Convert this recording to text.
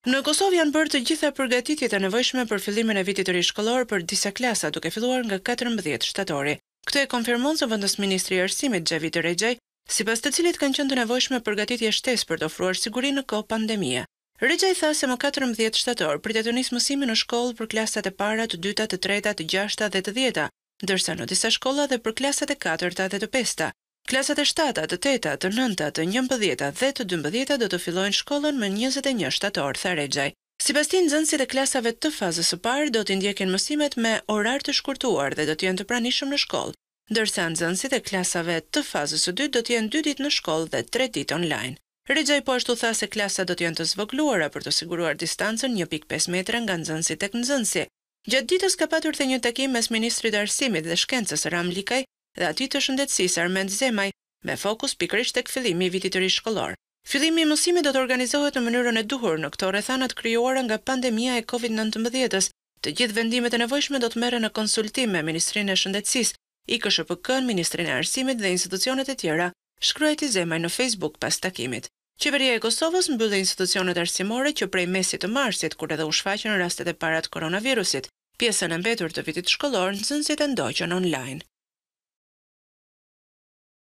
Në Kosovë janë bërë të gjitha përgatitjet e nevojshme për fillimin e vitit të ri shkollor për disa klasa, duke filluar nga 14 shtatori. Këtë e konfirmon Zëvendës Ministri i Arsimit Xhavi Derexhaj, sipas të cilit kanë qenë të nevojshme përgatitje shtesë për të ofruar siguri në kohë pandemie. Rexhaj tha se më 14 shtator pritet të nisë mësimi në shkollë për klasat e para, të dyta, të treta, të gjashta dhe të dhjeta, ndërsa në disa shkolla dhe për klasat e katërta dhe të pesta. Klasat e 7, të 8, të 9, të 11 dhe të 12 do të fillojnë shkollën më 21 shtator, tha Rexhaj. Sipas tij, nxënësit e klasave të fazës së parë do të ndjekin mësimet me orar të shkurtuar dhe do të jenë të pranishëm në shkollë, ndërsa nxënësit e klasave të fazës së dytë do të jenë 2 ditë në shkollë dhe 3 ditë online. Rexhaj po ashtu tha se klasat do të jenë të zvogëluara për të siguruar distancën 1.5 metra nga nxënësi tek nxënësi. Gjatë ditës ka patur të një takim mes Ministrit të Arsimit dhe Shkencës Ram Likaj dhe atij të Shëndetësisë Armend Zemaj, me fokus pikërisht tek fillimi i vitit të ri shkollor. Fillimi i mësimit do të organizohet në mënyrën e duhur në këto rrethanat krijuara nga pandemia e COVID-19-s. Të gjithë vendimet e nevojshme do të merren në konsultim me Ministrinë e Shëndetësisë, IKSHPK-n, Ministrinë e Arsimit dhe institucionet e tjera, shkruajti Zemaj në Facebook pas takimit. Qeveria e Kosovës mbyllë institucionet arsimore që prej mesit të marsit, kur edhe u shfaqën rastet e para të koronavirusit. Pjesën e mbetur të vitit shkollor, nxënësit e ndoqën online.